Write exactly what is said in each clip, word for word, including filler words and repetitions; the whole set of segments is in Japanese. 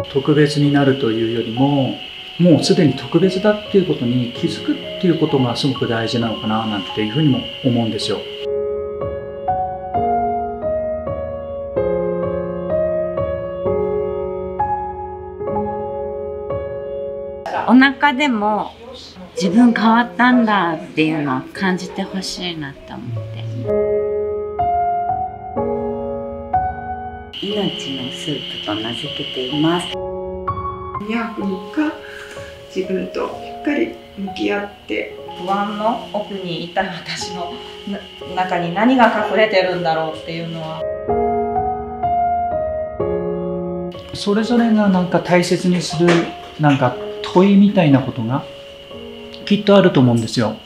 特別になるというよりも、もうすでに特別だっていうことに気づくっていうことがすごく大事なのかななんていうふうにも思うんですよ。 お腹でも自分変わったんだっていうのを感じてほしいなと思って。命のスープと名付けています。 にはくみっか自分としっかり向き合って、 不安の奥にいた私の中に何が隠れてるんだろうっていうのは、 それぞれがなんか大切にするなんか問いみたいなことがきっとあると思うんですよ。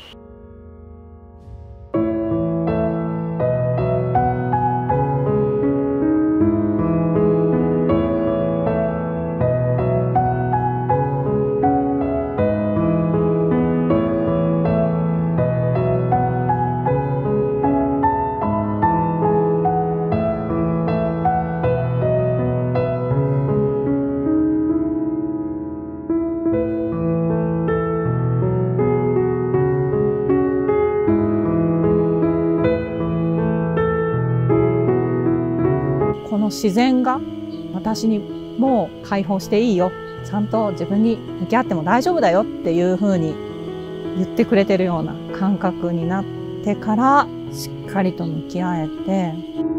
この自然が私にもう解放していいよ、ちゃんと自分に向き合っても大丈夫だよっていうふうに言ってくれてるような感覚になってから、しっかりと向き合えて、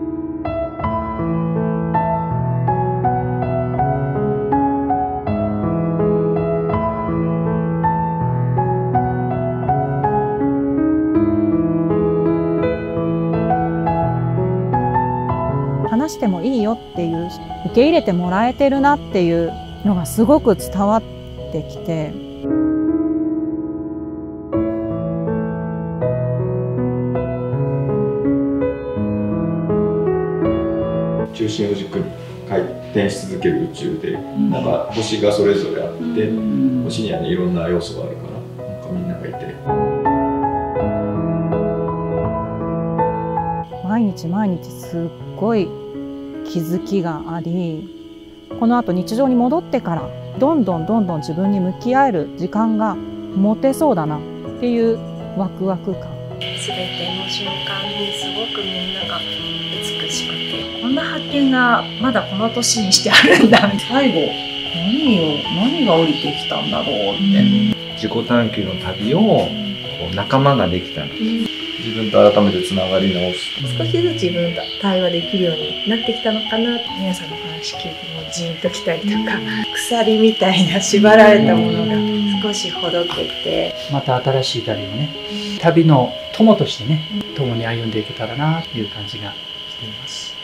話してもいいよっていう、受け入れてもらえてるなっていうのがすごく伝わってきて、 中心を軸に回転し続ける宇宙で、なんか星がそれぞれあって、星にはねいろんな要素があるから、なんかみんながいて。 毎日毎日すっごい気づきがあり、このあと日常に戻ってからどんどんどんどん自分に向き合える時間が持てそうだなっていうワクワク感。 全ての瞬間にすごくみんなが美しくて、こんな発見がまだこの年にしてあるんだ。最後何を何が降りてきたんだろうって、 自己探求の旅をこう仲間ができたら、 自分と改めてつながり直す。 少しずつ自分と対話できるようになってきたのかな。皆さんの話聞いてもジーンときたりとか、鎖みたいな縛られたものが少しほどけて、 また新しい旅をね、旅の友としてね、共に歩んでいけたらなという感じがしています。